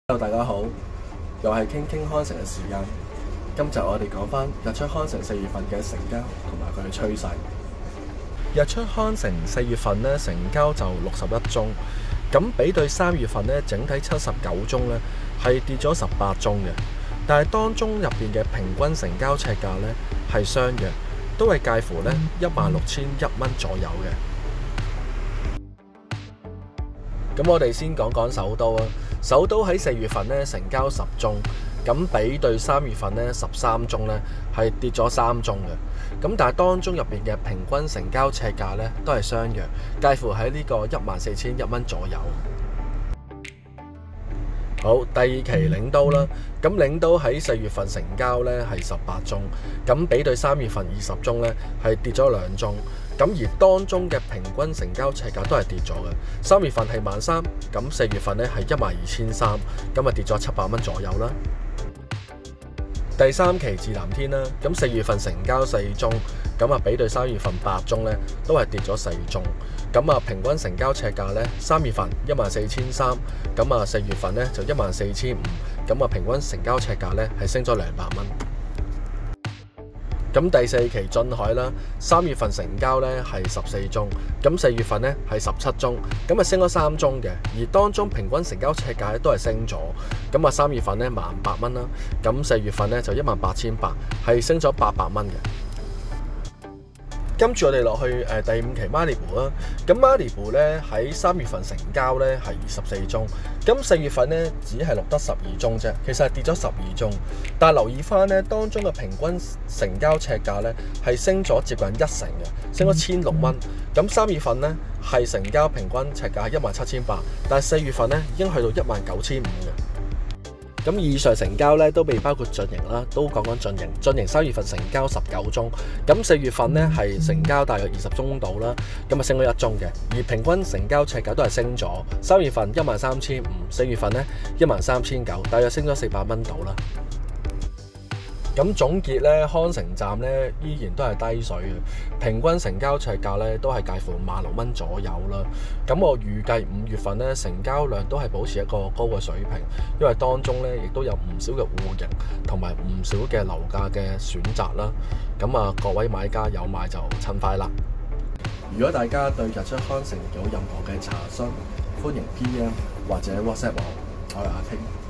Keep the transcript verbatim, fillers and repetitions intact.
Hello， 大家好，又係傾傾康城嘅時間。今集我哋講翻日出康城四月份嘅成交同埋佢嘅趨勢。日出康城四月份咧成交就六十一宗，咁比對三月份咧整體七十九宗咧係跌咗十八宗嘅，但係當中入邊嘅平均成交尺價咧係相若，都係介乎咧一萬六千一蚊左右嘅。咁我哋先講講首都啊，首都喺四月份咧成交十宗，咁比對三月份咧十三宗咧係跌咗三宗嘅，咁但係當中入邊嘅平均成交尺價咧都係相若，介乎喺呢個一萬四千一蚊左右。好，第二期領都啦，咁領都喺四月份成交咧係十八宗，咁比對三月份二十宗咧係跌咗兩宗，咁而當中嘅平均成交尺價都係跌咗嘅。三月份係萬三，咁四月份咧係一萬二千三，咁啊跌咗七百蚊左右啦。第三期至藍天啦，咁四月份成交四宗，咁啊比對三月份八宗咧都係跌咗四宗，咁啊平均成交尺價咧三月份一萬四千三，咁啊四月份咧就一萬四千五，咁啊平均成交尺價咧係升咗兩百蚊。咁第四期晉海啦，三月份成交咧係十四宗，咁四月份咧係十七宗，咁啊升咗三宗嘅，而當中平均成交尺價咧都係升咗，咁啊三月份咧萬八蚊啦，咁四月份咧就一萬八千八，係升咗八百蚊嘅。跟住我哋落去誒第五期 Malibu 啦，咁 Malibu 咧喺三月份成交咧係二十四宗，咁四月份咧只係錄得十二宗啫，其實係跌咗十二宗。但係留意翻咧，當中嘅平均成交尺價咧係升咗接近一成嘅，升咗千六蚊。咁三月份咧係成交平均尺價係一萬七千八，但係四月份咧已經去到一萬九千五嘅。咁以上成交咧都未包括進營啦，都講講進營。進營三月份成交十九宗，咁四月份咧係成交大約二十宗度啦，咁啊升咗一宗嘅，而平均成交尺價都係升咗。三月份一萬三千五，四月份咧一萬三千九，大約升咗四百蚊度啦。咁總結咧，康城站咧依然都係低水嘅，平均成交尺價咧都係介乎萬六蚊左右啦。咁我預計五月份咧成交量都係保持一個高嘅水平，因為當中咧亦都有唔少嘅戶型同埋唔少嘅樓價嘅選擇啦。咁啊，各位買家有買就趁快啦！如果大家對日出康城有任何嘅查詢，歡迎 P M 或者 WhatsApp 我，我係阿傾。